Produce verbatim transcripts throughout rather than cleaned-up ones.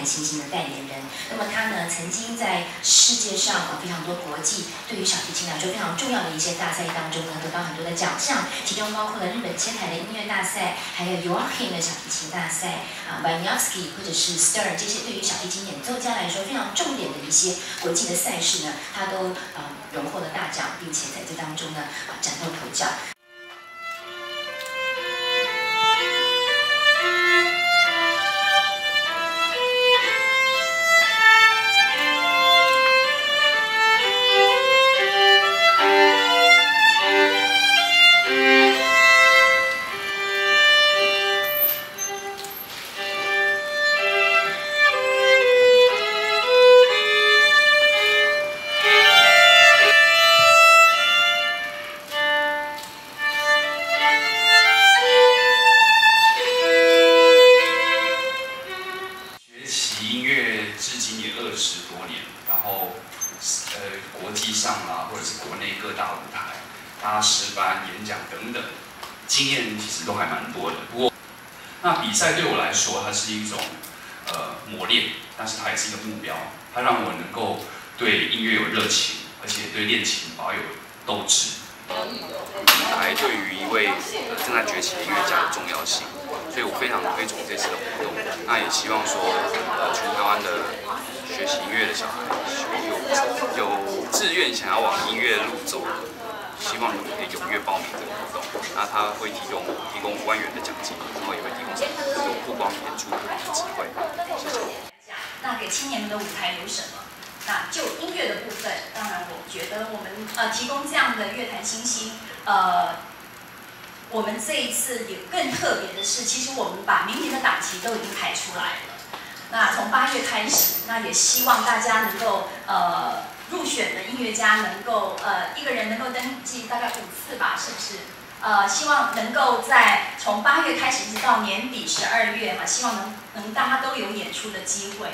坛新星的代言人。那么他呢，曾经在世界上呃非常多国际对于小提琴来说非常重要的一些大赛当中呢，得到很多的奖项，其中包括了日本千台的音乐大赛，还有 Joachim 的小提琴大赛啊 ，Wieniawski 或者是 Stern 这些对于小提琴演奏家来说非常重点的一些国际的赛事呢，他都呃荣获了大奖，并且在这当中呢啊崭露头角。 至今也二十多年，然后呃国际上啦，或者是国内各大舞台、大师班、演讲等等，经验其实都还蛮多的。不过，那比赛对我来说，它是一种呃磨练，但是它也是一个目标，它让我能够对音乐有热情，而且对练琴保有斗志。舞台对于一位呃正在崛起的音乐家的重要性，所以我非常推崇这次的活动。那也希望说，呃，全台湾的学习音乐的小孩，有有志愿想要往音乐路走的，希望你们可以踊跃报名这个活动。那他会提供提供五万元的奖金，然后也会提供有曝光演出的机会。谢谢。 那给青年们的舞台有什么？那就音乐的部分，当然我觉得我们呃提供这样的乐坛新星，呃，我们这一次也更特别的是，其实我们把明年的档期都已经排出来了。那从八月开始，那也希望大家能够呃入选的音乐家能够呃一个人能够登记大概五次吧，是不是？呃，希望能够在从八月开始一直到年底十二月嘛，希望能能大家都有演出的机会。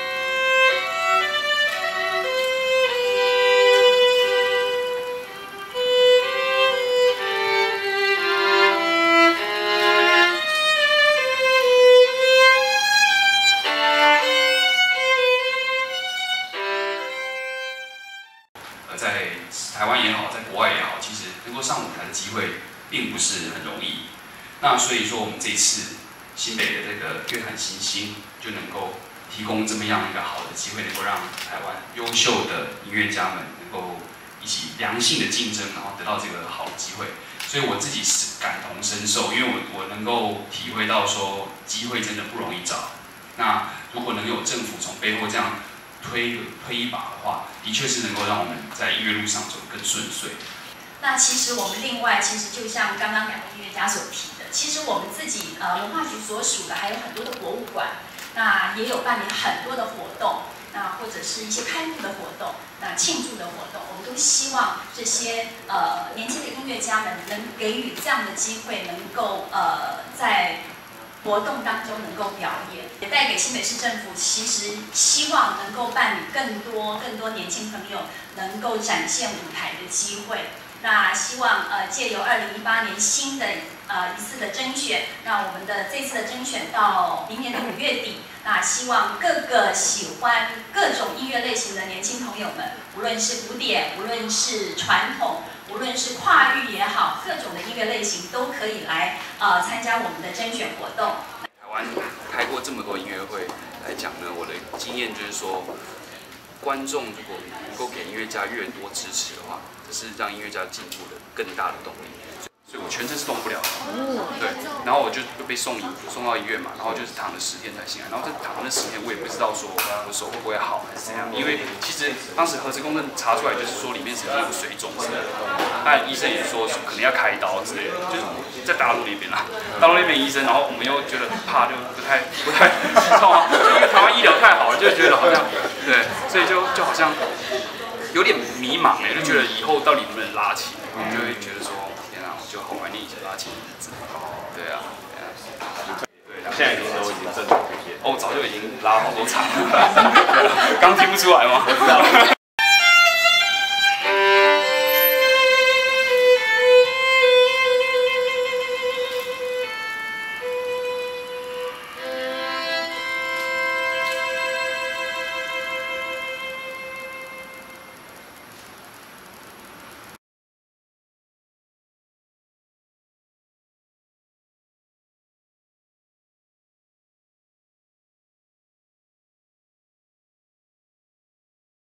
在台湾也好，在国外也好，其实能够上舞台的机会并不是很容易。那所以说，我们这一次新北的这个乐坛新星就能够提供这么样一个好的机会，能够让台湾优秀的音乐家们能够一起良性的竞争，然后得到这个好的机会。所以我自己是感同身受，因为我我能够体会到说，机会真的不容易找。那如果能有政府从背后这样推推一把的话，的确是能够让我们在音乐路上走得更顺遂。 那其实我们另外，其实就像刚刚两位音乐家所提的，其实我们自己呃文化局所属的还有很多的博物馆，那也有办理很多的活动，那或者是一些开幕的活动，那庆祝的活动，我们都希望这些呃年轻的音乐家们能给予这样的机会，能够呃在活动当中能够表演，也带给新北市政府，其实希望能够办理更多更多年轻朋友能够展现舞台的机会。那希望呃借由二零一八年新的呃一次的甄选，那我们的这次的甄选到明年的五月底，那希望各个喜欢各种音乐类型的年轻朋友们，无论是古典，无论是传统，无论是跨域也好，各种的音乐类型都可以来呃参加我们的甄选活动。 台湾开过这么多音乐会来讲呢，我的经验就是说，观众如果能够给音乐家越多支持的话，这是让音乐家进步的更大的动力。所以我全身是动不了的，对，然后我就被送医送到医院嘛，然后就是躺了十天才醒来，然后这躺了那十天，我也不知道说我手会不会好还是怎样，因为其实当时核磁共振查出来就是说里面曾经有水肿之类的，但医生也说可能要开刀之类的，就是在大陆那边啦，大陆那边医生，然后我们又觉得很怕，就不太不太，知道吗？就因为台湾医疗太好了，就觉得好像对，所以就就好像有点迷茫哎，就觉得以后到底能不能拉起，我就会觉得说。就好怀念以前拉琴的日子，对啊，对啊，对啊， 现在已经都已经正常这些， 哦，早就已经拉好多场了，刚听不出来吗？ 我知道。